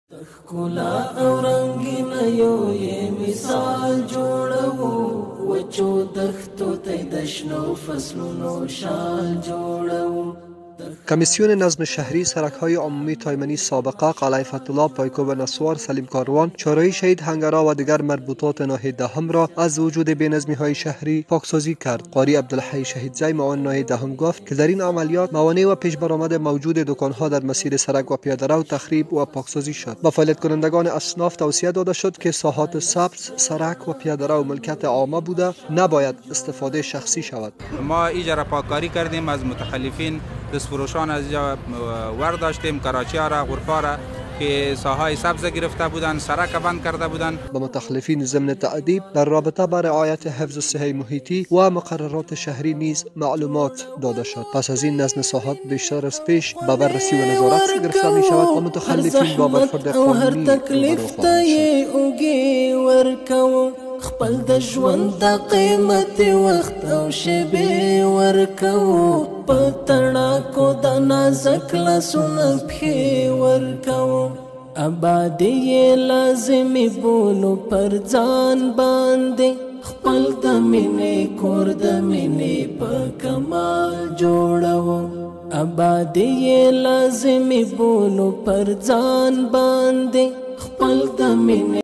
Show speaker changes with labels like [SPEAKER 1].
[SPEAKER 1] تخکلا او رنگین یو یې مثال جوړو وچو دښتو ته د شنو فصلونو شال جوړو.
[SPEAKER 2] کمیسیون نظم شهری سرک‌های عمومی تایمنی سابقه قلعه فتح‌الله پایکوب نسوار سلیم کاروان چهارراه شهید هنگرا و دیگر مربوطات ناحیه دهم را از وجود بی‌نظمی‌های شهری پاکسازی کرد. قاری عبدالحی شهیدزی معاون ناحیه دهم گفت که در این عملیات موانع و پیش برآمد موجود دکان‌ها در مسیر سرک و پیاده‌رو تخریب و پاکسازی شد. به فعالیت کنندگان اصناف توصیه داده شد که ساحات سبز، سرک و پیاده‌رو ملکیت عامه بوده نباید استفاده شخصی شود.
[SPEAKER 3] ما ایجا پاککاری کردیم، از متخلفین دستفروشان از اینجا ورداشتیم، کراچی‌ها را، غرفا را که ساحای سبز گرفته بودند، سرک بند کرده بودند.
[SPEAKER 2] به متخلفین ضمن تأدیب در رابطه با رعایت حفظ صحه محیطی و مقررات شهری نیز معلومات داده شد. پس از این نظم ساحات بیشتر از پیش به بررسی و نظارت گرفته می شود و متخلفین با برخورد قانونی روبرو خواهند شد.
[SPEAKER 1] خپل د ژوند د قیمت وخت او شیبې ورکو په تڼاکو د نازک لاسونه پښې ورکو آبادي یې لازمي بولو پر ځان باندې خپل د مینې کور د مینې په کمال جوړو آبادي یې لازمي بولو پر ځان باندې خپل د مینې